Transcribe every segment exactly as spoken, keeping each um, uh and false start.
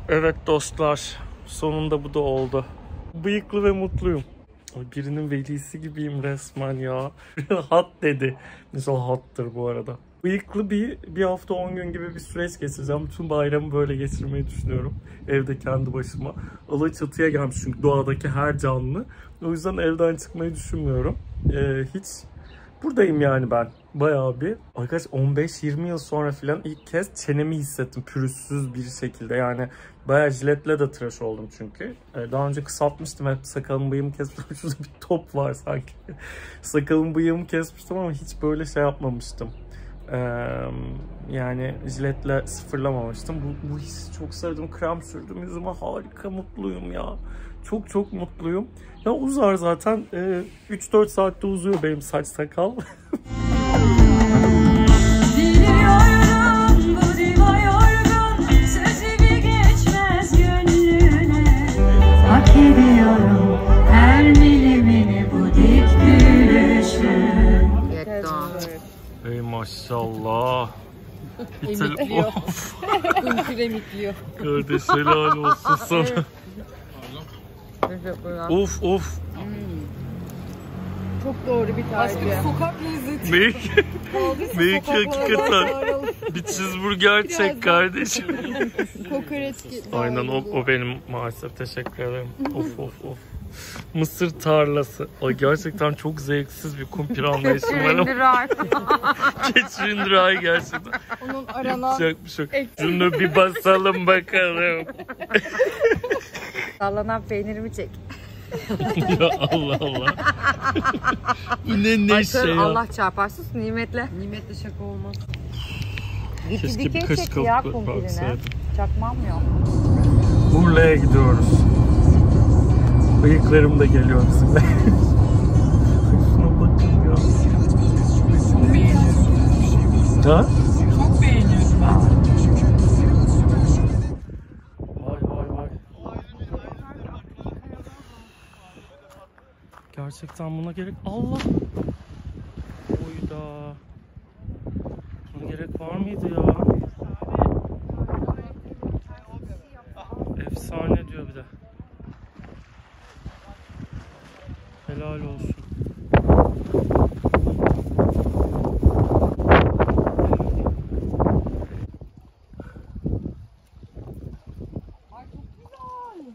Evet dostlar, sonunda bu da oldu. Bıyıklı ve mutluyum. Birinin velisi gibiyim resmen ya. Hat dedi. Mesela hattır bu arada. Bıyıklı bir, bir hafta on gün gibi bir süreç geçireceğim. Bütün bayramı böyle geçirmeyi düşünüyorum. Evde kendi başıma. Alaçatı'ya gelmiş çünkü doğadaki her canlı. O yüzden evden çıkmayı düşünmüyorum. Ee, hiç buradayım yani ben. Bayağı bir. Arkadaş on beş yirmi yıl sonra falan ilk kez çenemi hissettim pürüzsüz bir şekilde. Yani bayağı jiletle de tıraş oldum çünkü. Daha önce kısaltmıştım hep, sakalımı bıyığımı kesmiştim. Şurada bir top var sanki. Sakalımı bıyığımı kesmiştim ama hiç böyle şey yapmamıştım. Ee, yani jiletle sıfırlamamıştım. Bu, bu hissi çok sevdim. Krem sürdüm yüzüme, harika mutluyum ya. Çok çok mutluyum. Ya uzar zaten. Ee, üç dört saatte uzuyor benim saç sakal. Hak ediyorum her milimini bu dik gülüşün. Ey maşallah. Emikliyor. Kumpir emikliyor. Kardeş helal olsun sana. Of of. Çok doğru bir tarif. Başka bir sokak lezzeti. Belki, belki hakikaten bir cheeseburger çek kardeşim. Kokoreç. Aynen o, o benim maalesef, teşekkür ederim. Of of of. Mısır tarlası. Ay gerçekten çok zevksiz bir kumpir anlayışım var ama. Keçirindiray gerçekten. Onun aranan. Yapacak bir şey yok. Şunu bir basalım bakalım. Sallanan peynirimi çek. Ya Allah Allah. Bu ne ne şey ya. Allah çarparsın nimetle. Nimetle şaka olmaz. Keşke bir kaşık çek ya alıp kumpirine. baksaydım. Çakmam yok. Urla'ya gidiyoruz. Bıyıklarım da geliyor bizimle. Şuna bakın ya. Çok beğeniyorsun. Ha? Çok beğeniyorsun. Vay vay vay. Gerçekten buna gerek... Allah! Oyda. Buna gerek var mıydı ya? Efsane diyor bir de. Helal olsun. Ay çok güzel.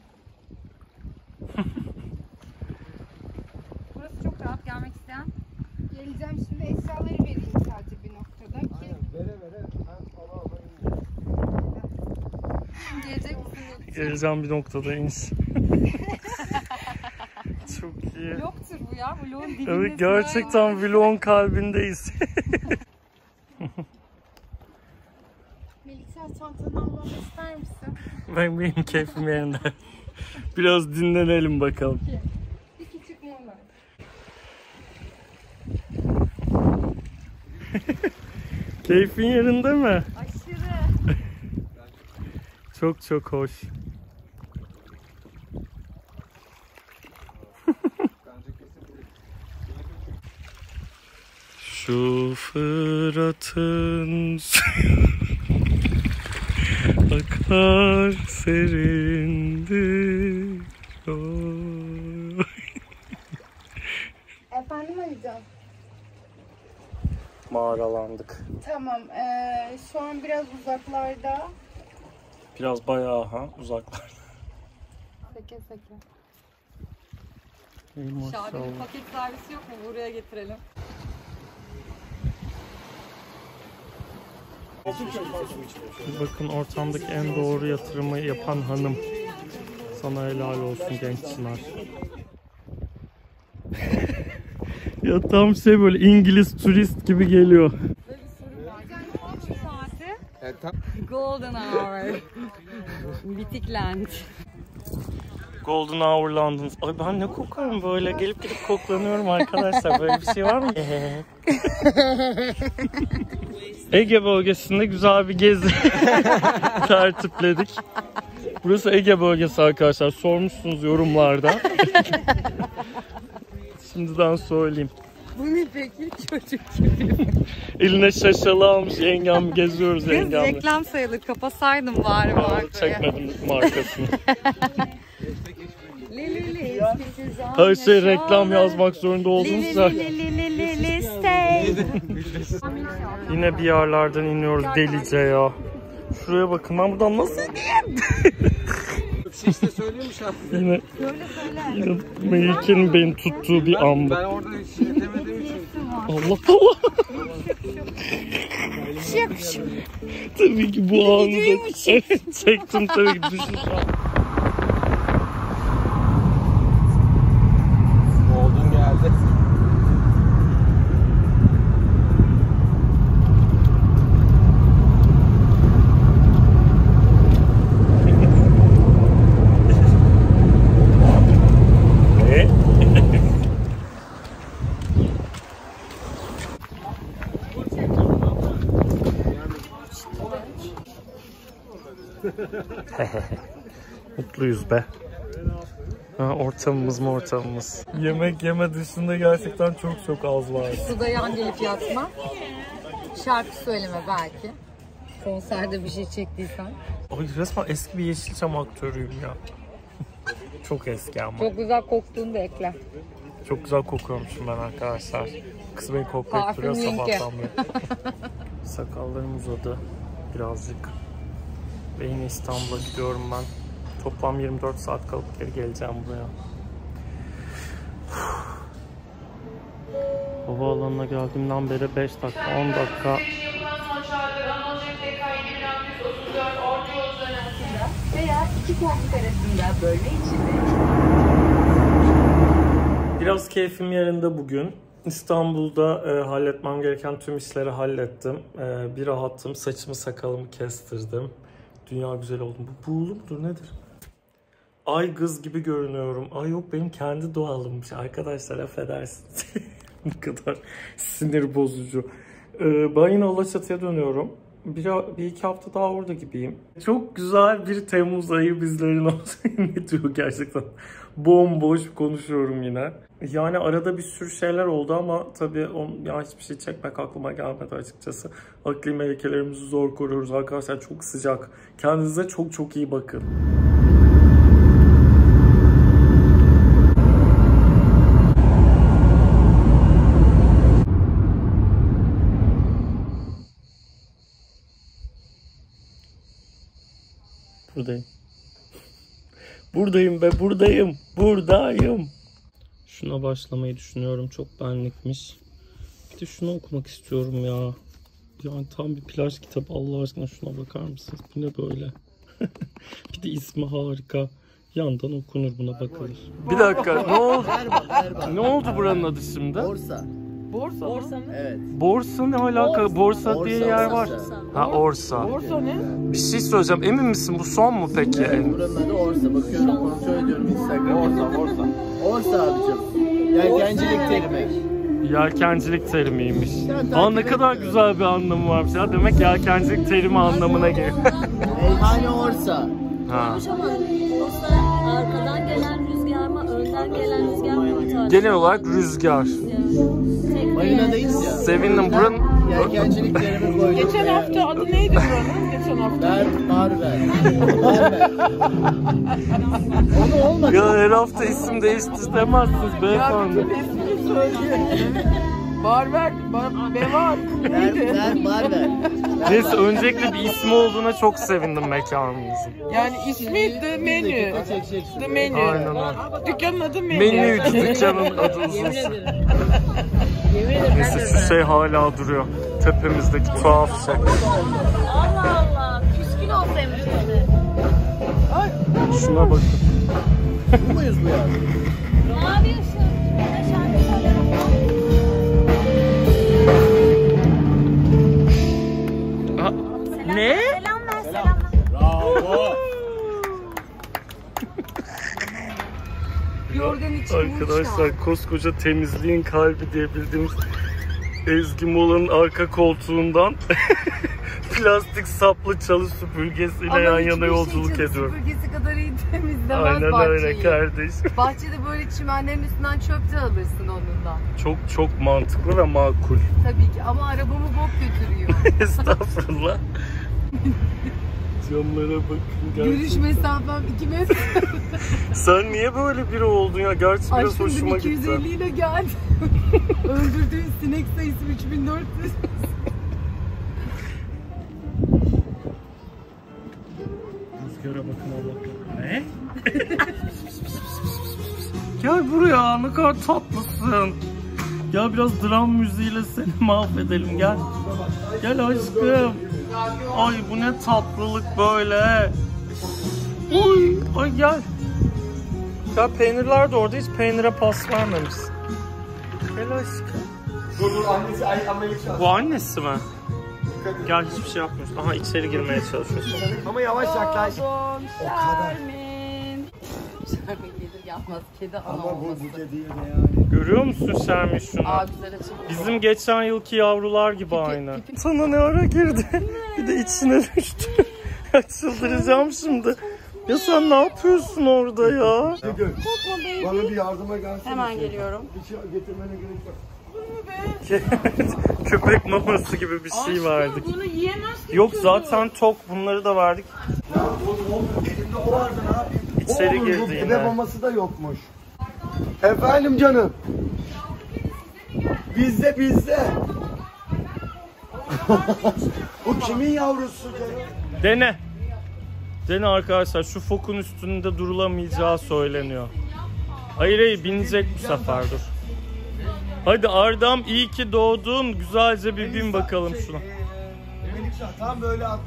Burası çok rahat, gelmek isteyen. Geleceğim şimdi, eşyaları vereyim sadece bir noktada ki. Aynen, vere vere ben ala ala ineceğim. Gelecek misiniz? Geleceğim bir noktada iniş. Çok iyi. Vlogtur bu ya, vlogun dibinde. Evet gerçekten vlogun kalbindeyiz. Melisa çantanı almamı ister misin? Ben benim keyfim yerinde. Biraz dinlenelim bakalım. Bir küçük mola. Keyfin yerinde mi? Aşırı. Çok çok hoş. Şu Fırat'ın akar serindir. Oh. Efendim Alican? Mağaralandık. Tamam, ee, şu an biraz uzaklarda. Biraz bayağı ha uzaklar. Seke seke. Ey Şabi'nin maşallah. paket servisi yok mu? Buraya getirelim. Bakın ortamdaki en doğru yatırımı yapan hanım. Sana helal olsun genç Çınar. Ya tam şey böyle İngiliz turist gibi geliyor. Böyle bir soru var. Kaç saati? Evet, tam... Golden Hour. Bitikland. Golden Hour London. Ay ben ne kokarım böyle, gelip gidip koklanıyorum arkadaşlar. Böyle bir şey var mı? Ege bölgesinde güzel bir gezi tertipledik. Burası Ege bölgesi arkadaşlar. Sormuşsunuz yorumlarda. Şimdiden söyleyeyim. Bu ne peki? Çocuk gibi. Eline şaşalı almış yengem, geziyoruz Kız yengemle. reklam sayılır. Kapasaydım bari Aa, markayı. çekmedim markasını. Li li li. Her şey reklam yazmak zorunda oldunsa. Li li li li li li stay. Yine bir yerlerden iniyoruz delice ya. Şuraya bakın, ben buradan nasıl ineyim? İşte söylüyormuş abi. Yine, yine Melike'nin beni tuttuğu bir an bu. Ben orada hiç şey demediğim için. Allah Allah. Tabii ki bu anı da çektim tabii ki, düşün şu an. Oldun geldi. Mutluyuz be. Ha, ortamımız mı ortamımız. Yemek yeme dışında gerçekten çok çok az var. Suda yan gelip yatma. Şarkı söyleme belki. Konserde bir şey çektiysen. Ay, resmen eski bir Yeşilçam aktörüyüm ya. Çok eski ama. Çok güzel koktuğunu da ekle. Çok güzel kokuyormuşum ben arkadaşlar. Kız beni koklayıp duruyor Parfüm linki. sabahtan beri. Sakallarım uzadı birazcık. Ve yine İstanbul'a gidiyorum ben. Toplam yirmi dört saat kalıp geri geleceğim buraya. Havaalanına geldiğimden beri beş dakika, on dakika. Veya iki koltuk arasında bölme içinde. Biraz keyfim yerinde bugün. İstanbul'da e, halletmem gereken tüm işleri hallettim. E, bir rahattım. Saçımı sakalımı kestirdim. Dünya güzel oldum. Bu buğulu mudur nedir? Ay kız gibi görünüyorum. Ay yok, benim kendi doğalımmış. Arkadaşlar affedersiniz. Bu kadar sinir bozucu. E, ben yine Alaçatı'ya dönüyorum. Bir, bir iki hafta daha orada gibiyim. Çok güzel bir Temmuz ayı bizlerin olsun. Ne diyor gerçekten? Bomboş konuşuyorum yine. Yani arada bir sürü şeyler oldu ama tabii on, ya hiçbir şey çekmek aklıma gelmedi açıkçası. Akli melekelerimizi zor koruyoruz arkadaşlar. Çok sıcak. Kendinize çok çok iyi bakın. Buradayım. Buradayım be, buradayım. Buradayım. Şuna başlamayı düşünüyorum. Çok benlikmiş. Bir de şunu okumak istiyorum ya. Yani tam bir plaj kitabı. Allah aşkına şuna bakar mısınız? Bu ne böyle? Bir de ismi harika. Yandan okunur, buna bakılır. Bir dakika, ne oldu? Ne oldu buranın adı şimdi? Borsa. Borsa. Borsa mı? Evet. Borsa ne alaka? Borsa, Borsa, diye yer var. Borsa. Ha, Orsa. Borsa ne? Bir şey söyleyeceğim. Emin misin bu son mu peki? Evet, buranın adı Orsa. Bakıyorum, kontrol ediyorum Instagram'da. Orsa, orsa. Orsa abicim. Yelkencilik terimi. Yelkencilik terimiymiş. takip Aa, ne kadar etmiyorum. güzel bir anlamı varmış ya. Demek yelkencilik terimi anlamına geliyor. Meyhane Orsa. Ha. Ama o arkadan gelen rüzgar mı, önden gelen rüzgar mı bu tarz? Genel olarak rüzgar. Marina'dayız ya. Sevindim. Buranın... Yelkencilik terimi koydum. Geçen veya- hafta adı neydi buranın? Geçen hafta. Ver, Barber. Barber. Onu olmadı. Ya her hafta isim değiştiremezsiniz Ya beyefendi. bütün ismini söylüyor. Barber, bar, Bevar. Ver, Neydi? ver, Barber. Neyse, öncelikle bir ismi olduğuna çok sevindim mekanımızın. Yani ismi The Menu. The Menu. Aynen öyle. Dükkanın adı Menu. Menüydü dükkanın adı uzun. Neyse, şu şey hala duruyor. Tepemizdeki tuhaf şey. Allah Allah, küskün olsaymış böyle. Şuna bakın. Bu muyuz bu ya? Mavi ışık. Ne şarkı söylerim. Ha, ne? Selam ver, selam ver. Bravo. Yorgan için Arkadaşlar, koskoca temizliğin kalbi diye bildiğimiz Ezgi Mola'nın arka koltuğundan plastik saplı çalı süpürgesiyle Ama yan hiçbir yana şey yolculuk çalı ediyorum. süpürgesi kadar iyi temizlemez Aynen bahçeyi. öyle kardeş. Bahçede böyle çimenlerin üstünden çöp de alırsın onunla. Çok çok mantıklı ve makul. Tabii ki ama arabamı bok götürüyor. Estağfurullah. Camlara bakın gerçekten. Görüş mesafem iki metre. Sen niye böyle biri oldun ya? Gerçi biraz Aşkım hoşuma dün iki yüz elli gitti. ile geldim. Öldürdüğün sinek sayısı üç bin dört yüz. Rüzgara bakın Allah. Ne? Gel buraya, ne kadar tatlısın. Gel biraz dram müziğiyle seni mahvedelim, gel. Gel aşkım. Ay bu ne tatlılık böyle. Oy, ay gel. Ya peynirler de orada, hiç peynire pas vermemişsin. Gel aşkım. Dur dur annesi ay Amerika. Bu annesi mi? Gel, hiçbir şey yapmıyorsun. Aha içeri girmeye çalışıyorsun. Ama yavaş yaklaş. O kadar. Şermin gelir yapmaz. Kedi ana Ama bu olması. bu dediği de yani. Görüyor musun Şermin şunu? Aa güzel açılmış. Bizim geçen yılki yavrular gibi aynı. pipi. Sana ne ara girdi? Bir de içine düştü. Çıldıracağım şimdi. Ya sen ne yapıyorsun orada ya? Gül, bana bir yardıma gelsene. Hemen geliyorum. Hiç getirmene gerek yok. Köpek maması gibi bir şey verdik. Bunu yiyemezsin. Yok zaten tok, bunları da verdik. Ya oğlum, oğlum elimde o vardı, ne yapayım? İçeri Oğlum, girdi bu yine. bebe maması da yokmuş. Efendim canım. Bizde bizde. Bu kimin yavrusu canım? Dene. Dene arkadaşlar, şu fokun üstünde durulamayacağı söyleniyor. Hayır hayır, binecek bu sefer, dur. Hadi Ardam, iyi ki doğdun. Güzelce bir bin bakalım şuna. Melikşah tam böyle at.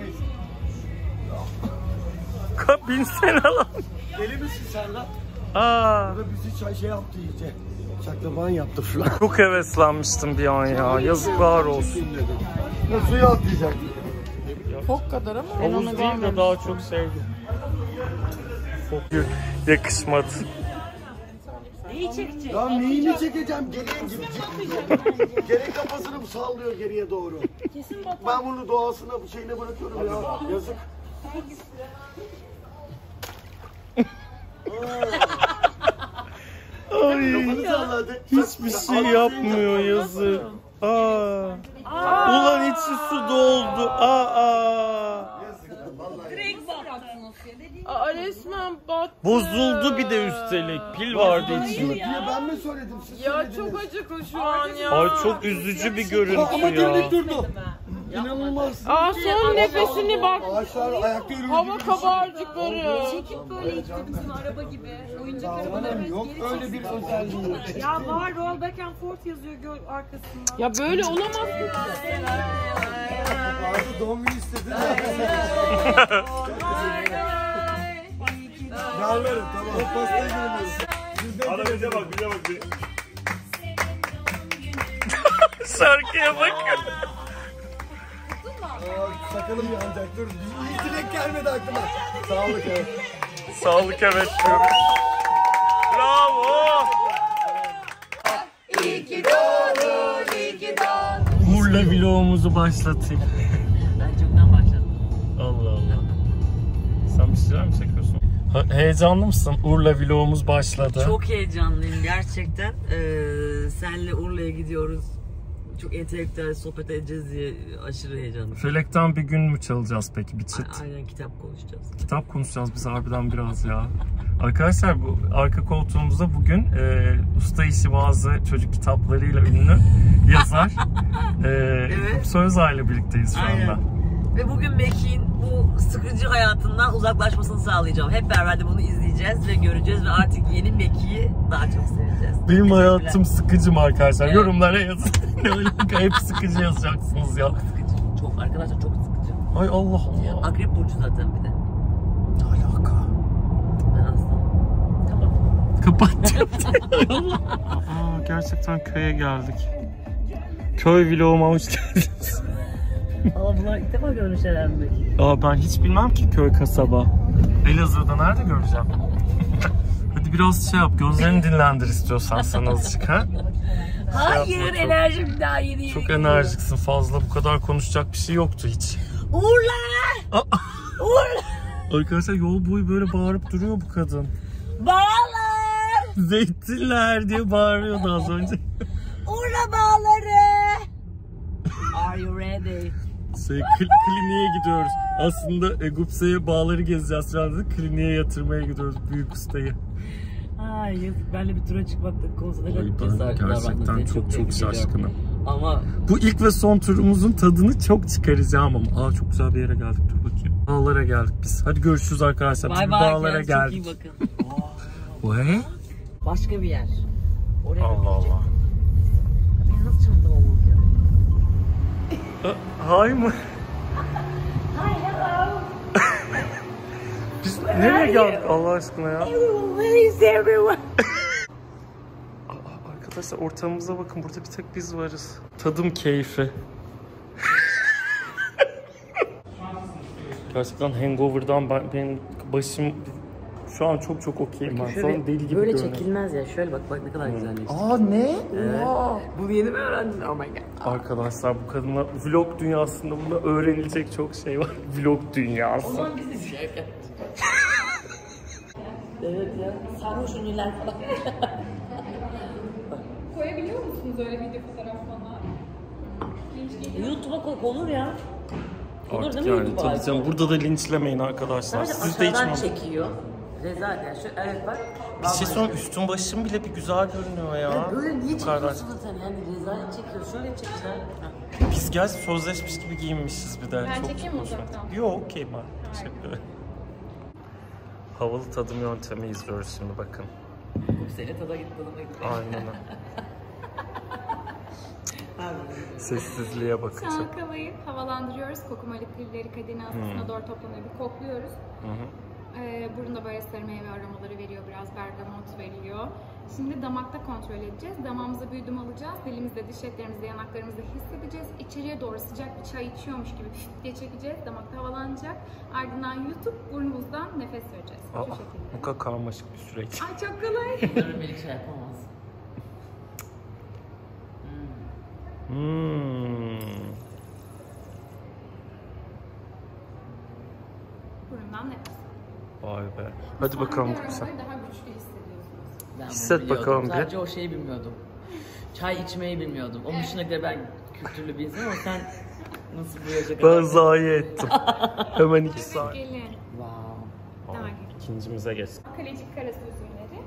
Neyse. Binsene lan. Deli misin sen lan? Aa, Burada bizi çay şey yaptı iyice. Şaklaban yaptı falan. çok heveslenmiştim bir an ya. Yazıklar olsun. Ne suya atlayacak. Fok kadar ama. Havuz değil de daha çok sevdim. Fok yakışmadı. Ya neyini çekeceğim? Geriye gidecek. Geri kafasını sallıyor geriye doğru. Ben bunu doğasına, şeyine bırakıyorum ya. Yazık. Ay, Kafanı salladı. hiçbir şey yapmıyor, yazık. Aa. Ulan içi su doldu. Aa. Aa resmen battı. Bozuldu bir de üstelik. Pil vardı içinde. Diye ben mi söyledim? Siz Ya söylediniz. çok acıklı şu an ya. Ay çok üzücü bir Aa, görüntü ama ya. dimdik durdu. İnanılmaz. Aa son nefesini bak. Ağaçlar ayakta yürüyor. Hava kabarcıkları. Çekip böyle istedim sana araba gibi. Oyuncak arabaları Tamam, böyle yok geri öyle bir özelliği. Ya var roll back and forth yazıyor gör arkasında. Ya böyle olamaz ki. Bazı doğum günü istedi. Yalvarırım tamam. O pastayı görmüyoruz. Ana bize bak bize bak. Şarkıya bakın. Aa, sakalım yanacak. Dur. Bir dilek gelmedi aklıma. Sağlık evet. Sağlık, evet diyorum. Bravo. İyi ki doğdun, iyi ki doğdun. Urla vlogumuzu başlatayım. Ben çoktan başladım. Allah Allah. Sen bir şeyler mi çekiyorsun? Ha, heyecanlı mısın? Urla vlogumuz başladı. Çok heyecanlıyım gerçekten. Ee, senle Urla'ya gidiyoruz. Çok entelektüel sohbet edeceğiz diye aşırı heyecanlıyım. Felekten bir gün mü çalacağız peki, bir çıt? Aynen kitap konuşacağız. Kitap konuşacağız biz harbiden biraz ya. Arkadaşlar bu arka koltuğumuzda bugün e, usta işi bazı çocuk kitaplarıyla ünlü yazar e, Evet. Söz ile birlikteyiz şu Aynen. anda. Ve bugün Meki'nin bu sıkıcı hayatından uzaklaşmasını sağlayacağım. Hep beraber de bunu izleyeceğiz ve göreceğiz ve artık yeni Meki'yi daha çok seveceğiz. Benim Teşekkürler. hayatım sıkıcı mı arkadaşlar? Evet. Yorumlara yazın. Ne alaka, hep sıkıcı yazacaksınız ya. Sıkıcı. Çok arkadaşlar çok sıkıcı. Ay Allah Allah. Akrep burcu zaten bir de. Ne alaka? Ben aslanım. Tamam. Kapattım. Aa, gerçekten köye geldik. Köy vloguma hoş geldiniz. Ama bunlar ilk defa görmüşler mi Meki? Aa, ben hiç bilmem ki köy kasaba. Elazığ'da nerede göreceğim? Hadi biraz şey yap, gözlerini dinlendir istiyorsan sen azıcık ha. Hayır, çok, enerjim daha yeni yeni Çok gidiyor. enerjiksin, fazla bu kadar konuşacak bir şey yoktu hiç. Uğurlar! Uğurlar! Arkadaşlar yol boyu böyle bağırıp duruyor bu kadın. Bağlar! Zeytinler diye bağırıyordu az önce. Uğurla bağları! Are you ready? Şey, kl kliniğe gidiyoruz. Aslında e, Gupse'ye bağları gezeceğiz. Şu anda kliniğe yatırmaya gidiyoruz büyük ustayı. Ay yazık, benle bir tura çıkmakta konusunda Ay, çok ben cesaretli gerçekten davrandım. çok çok, tebrik ediyorum. şaşkınım. Ama Bu ilk ve son turumuzun tadını çok çıkaracağım ama. Aa çok güzel bir yere geldik, dur bakayım. Bağlara geldik biz. Hadi görüşürüz arkadaşlar. Biz bay bir bay, bağlara kendinize çok geldik. iyi bakın. Ve? Başka bir yer. Oraya Allah götürecek. Allah. Ben nasıl çantam olmak ya? Hay mı? Hi, hello. Biz nereye geldik Allah aşkına ya? Where is everyone? Aa, arkadaşlar ortamımıza bakın, burada bir tek biz varız. Tadım keyfi. Gerçekten hangover'dan ben, benim başım şu an çok çok okeyim ben. Sonra deli gibi böyle görünüyorum. çekilmez ya. Şöyle bak, bak ne kadar güzelleşti. Aa ne? Evet. Oha. Bunu yeni mi öğrendin? Oh my god. Arkadaşlar bu kadınla vlog dünyasında bunda öğrenilecek çok şey var. Vlog dünyası. O zaman biz de şey yapalım. Evet ya. Sarhoş ünlüler falan. Koyabiliyor musunuz öyle video fotoğraf falan? YouTube'a koy, konur ya. Konur Artık değil mi yani YouTube'a? tabii canım, burada da linçlemeyin arkadaşlar. Sadece Siz de hiç aşağıdan mi? çekiyor. Rezalet yani. Şu, evet bak. Bir şey sonra üstün başım bile bir güzel görünüyor ya. Ya böyle niye Bu kadar. çekiyorsun sen? Yani rezalet çekiyor. Şöyle çekeceksin. Biz gel sözleşmiş gibi giyinmişiz bir de. Ben çok çekeyim mi hoşuma uzaktan? gitti. Yok okey ben. Teşekkür ederim. Havalı tadım yöntemi izliyoruz şimdi bakın. Seni tada git, tadıma git. Aynen öyle. Sessizliğe bakacağım. Çalkalayıp havalandırıyoruz. Koku molekülleri kadene aslında doğru toplanıyor. Bir kokluyoruz. Hı hı. Ee, burunda böyle sarı meyve aromaları veriyor. Biraz bergamot veriyor. Şimdi damakta kontrol edeceğiz. Damağımıza bir yudum alacağız. Dilimizde, diş etlerimizde, yanaklarımızda hissedeceğiz. İçeriye doğru sıcak bir çay içiyormuş gibi püf diye çekeceğiz. Damakta havalanacak. Ardından yutup burnumuzdan nefes vereceğiz. Aa, Şu şekilde. bu kadar karmaşık bir süreç. Ay çok kolay. Bunları bir şey yapamaz. Hmm. Burundan nefes. Vay be. Hadi bakalım sen. Aromaları daha güçlü hissediyorsunuz. Ben bunu Hisset biliyordum. bakalım bir. Sadece o şeyi bilmiyordum. Çay içmeyi bilmiyordum. Onun dışında göre ben kültürlü bir insanım ama sen nasıl bu yaşa kadar... Ben zayi ettim. Hemen iki saat. Gelin. Wow. Daha gelin. İkincimize geç. Kalecik karası üzümleri.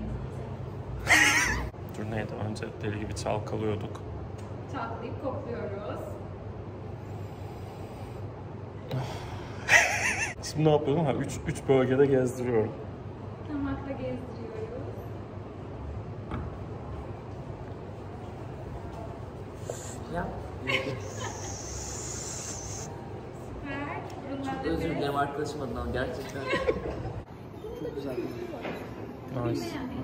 Dur neydi? Önce deli gibi çalkalıyorduk. Çalkalayıp kokluyoruz. Şimdi ne yapıyorum? Ha, üç, üç bölgede gezdiriyorum. Damakla gezdiriyoruz. Ya. Süper. Burundan Özür nefes. dilerim arkadaşım adına gerçekten. Çok güzel. Nice.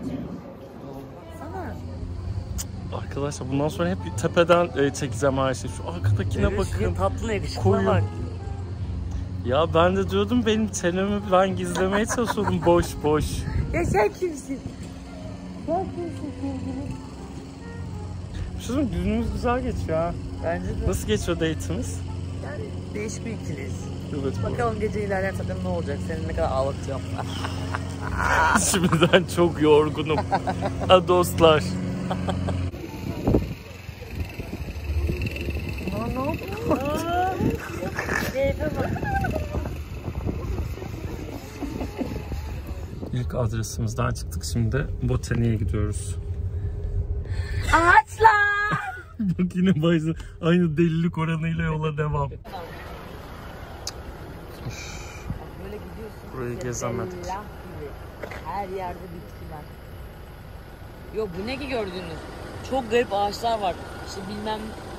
Sana. Arkadaşlar bundan sonra hep tepeden e, çekeceğim her şeyi. Şu arkadakine Evet, bakın. tatlı yakışıklı Koyun. bak. Ya ben de diyordum benim çenemi ben gizlemeye çalışıyordum boş boş. Ya sen kimsin? Bir şey söyleyeyim, günümüz güzel geçiyor ha. Bence de. Nasıl geçiyor date'imiz? Yani değişik bir ikiliyiz. Evet. Bakalım gece ilerleyen zaten ne olacak? Seni ne kadar ağlatacağım. Şimdiden çok yorgunum. Ha dostlar. Keyfe bak. İlk adresimizden çıktık, şimdi botaniğe gidiyoruz. Ağaçlar! Bak yine bayızı aynı delilik oranıyla yola devam. Böyle gidiyorsun. Burayı gezemedik. Selah gibi. Her yerde bitkiler. Yok bu ne ki gördüğünüz? Çok garip ağaçlar var. İşte bilmem...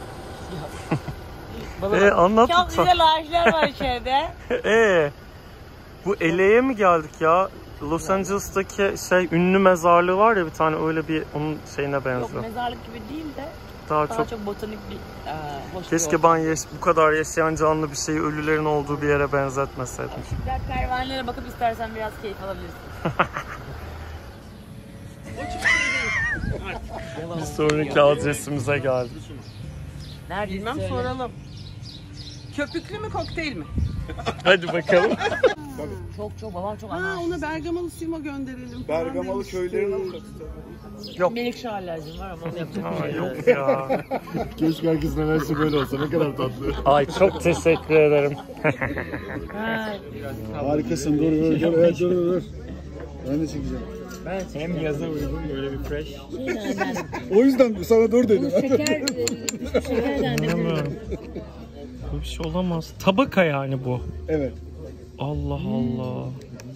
Bana Ee, bak. anlat Çok lütfen. güzel ağaçlar var içeride. Ee, bu L A'ye mi geldik ya? Los Angeles'taki şey ünlü mezarlığı var ya bir tane, öyle bir onun şeyine Yok benziyor. mezarlık gibi değil de Daha, daha çok, çok, botanik bir e, hoş keşke bir ben yaş bu kadar yaşayan canlı bir şeyi ölülerin olduğu bir yere benzetmeseydim. Diğer pervanelere bakıp istersen biraz keyif alabilirsin. Bir sonraki adresimize geldik. Nerede? Bilmem soralım. Köpüklü mü kokteyl mi? Hadi bakalım. Çok çok babam çok Ha anlar. ona Bergamalı simo gönderelim. Bergamalı köylerin avukatı. Yok. Melikşah alerjim var ama onu yapacak bir Aa, şey yok. yok ya. Keşke herkesin enerjisi böyle olsa, ne kadar tatlı. Ay çok teşekkür ederim. Harikasın, dur dur dur, evet dur dur. Ben de çekeceğim. Hem yaza uygun böyle bir fresh. O yüzden sana dur dedim. Şeker, düşük şekerden de Bilmiyorum. Bu bir şey olamaz. Tabaka yani bu. Evet. Allah Allah.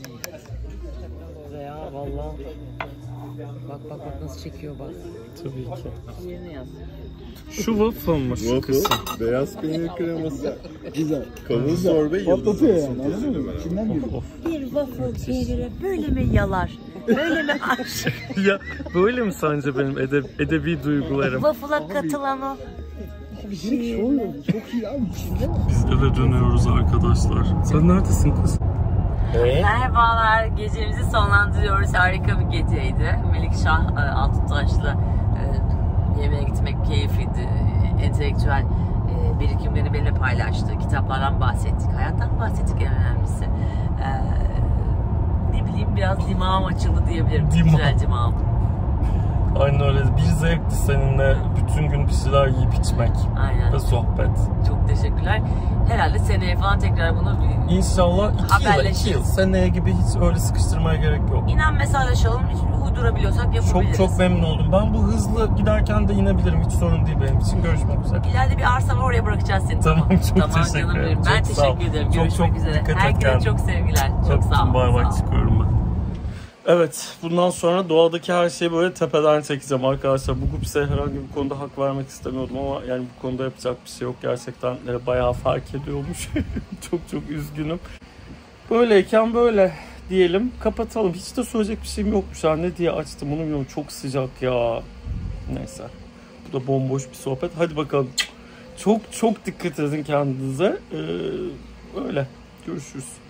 Ya vallahi. Bak bak bak nasıl çekiyor bak. Tabii ki. Yerine yaz. Şu waffle mı şu kısım? Beyaz peynir kreması. Güzel. Kavun sorbe yıldızı. Patlatıyor yani, anladın mı? İçinden geliyor. bir waffle peyniri. Böyle mi yalar? Böyle mi aşık? Ya böyle mi sence benim edeb edebi duygularım? Waffle'a katılan o. Çok iyi abi, içinde. Biz eve dönüyoruz arkadaşlar. Sen neredesin kız? Ee? Merhabalar, gecemizi sonlandırıyoruz. Harika bir geceydi. Melikşah e, Altuntaş'la e, yemeğe gitmek keyifliydi. E, entelektüel e, birikimlerini benimle paylaştı. Kitaplardan bahsettik, hayattan bahsettik en önemlisi. E, ne bileyim biraz dimağım açıldı diyebilirim. Dimağ. Güzel dimağım. Aynen öyle. Bir zevkti seninle bütün gün bir şeyler yiyip içmek. Aynen. Ve sohbet. Çok teşekkürler. Herhalde seneye falan tekrar bunu bir İnşallah iki yıl, iki haberleşiriz. yıl. Seneye gibi hiç öyle sıkıştırmaya gerek yok. İnan mesajlaşalım. Hiç uydurabiliyorsak yapabiliriz. Çok çok memnun oldum. Ben bu hızlı giderken de inebilirim. Hiç sorun değil benim için. Görüşmek üzere. İleride bir arsa var, oraya bırakacağız seni. Tamam, çok tamam, teşekkür canım ederim. benim. Ben Çok sağ ol. teşekkür ederim. Çok, Görüşmek çok üzere. dikkat et Herkese kendine. çok sevgiler. Çok sağ ol. Bay bay, Sağ ol. çıkıyorum ben. Evet, bundan sonra doğadaki her şeyi böyle tepeden çekeceğim arkadaşlar. Bu Gupse'ye herhangi bir konuda hak vermek istemiyordum ama yani bu konuda yapacak bir şey yok. Gerçekten e, bayağı fark ediyormuş. Çok çok üzgünüm. Böyleyken böyle diyelim, kapatalım. Hiç de söyleyecek bir şeyim yokmuş. Yani ne diye açtım onu bilmiyorum. Çok sıcak ya. Neyse. Bu da bomboş bir sohbet. Hadi bakalım. Çok çok dikkat edin kendinize. Ee, öyle. Görüşürüz.